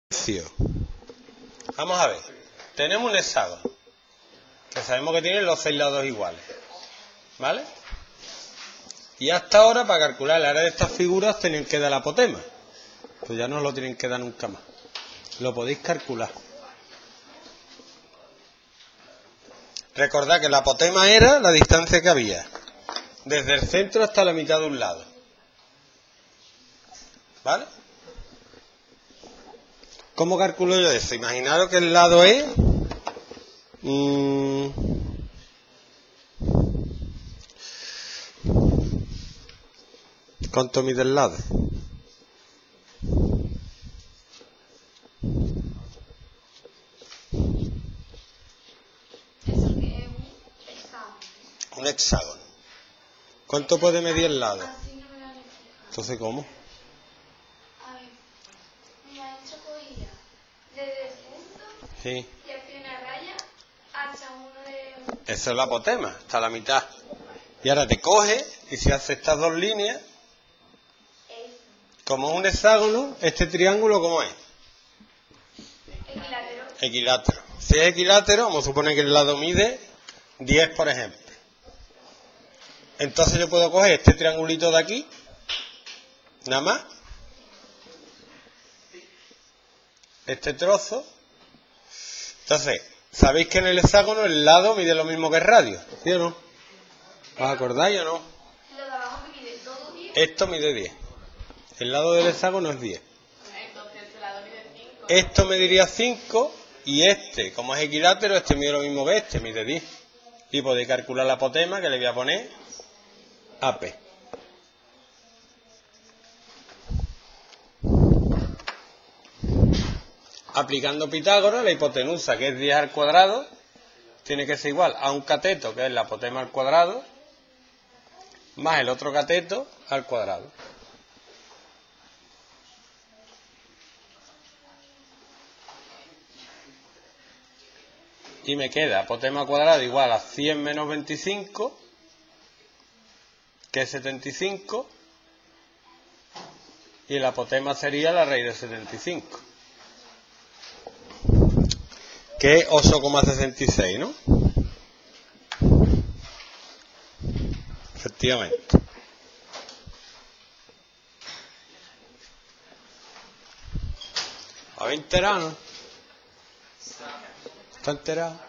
Vamos a ver, tenemos un hexágono que sabemos que tiene los 6 lados iguales, ¿vale? Y hasta ahora, para calcular el área de estas figuras, tenían que dar la apotema. Pues ya no lo tienen que dar nunca más. Lo podéis calcular. Recordad que la apotema era la distancia que había desde el centro hasta la mitad de un lado, ¿vale? ¿Cómo calculo yo eso? Imaginaros que el lado es ¿cuánto mide el lado? Un hexágono. ¿Cuánto puede medir el lado? Entonces, ¿cómo? A ver, me ha hecho cogida desde el punto Sí. y aquí una raya hasta uno de... Esa es la apotema, hasta la mitad. Y ahora te coge y si hace estas dos líneas, como es un hexágono, este triángulo, ¿cómo es? Equilátero. Equilátero. Si es equilátero, vamos a suponer que el lado mide 10, por ejemplo. Entonces yo puedo coger este triangulito de aquí, nada más, este trozo. Entonces, ¿sabéis que en el hexágono el lado mide lo mismo que el radio? ¿Sí o no? ¿Os acordáis o no? Lo de abajo que mide todo 10. Esto mide 10. El lado del hexágono es 10. Entonces este lado mide 5. Esto mediría 5 y este, como es equilátero, este mide lo mismo que este, mide 10. Y podéis calcular la apotema que le voy a poner AP. Aplicando Pitágoras, la hipotenusa, que es 10 al cuadrado, tiene que ser igual a un cateto, que es la apotema al cuadrado, más el otro cateto al cuadrado. Y me queda apotema al cuadrado igual a 100 menos 25, que es 75, y el apotema sería la raíz de 75, que es 8,66, ¿no? Efectivamente. ¿Habéis enterado, no? ¿Está enterado?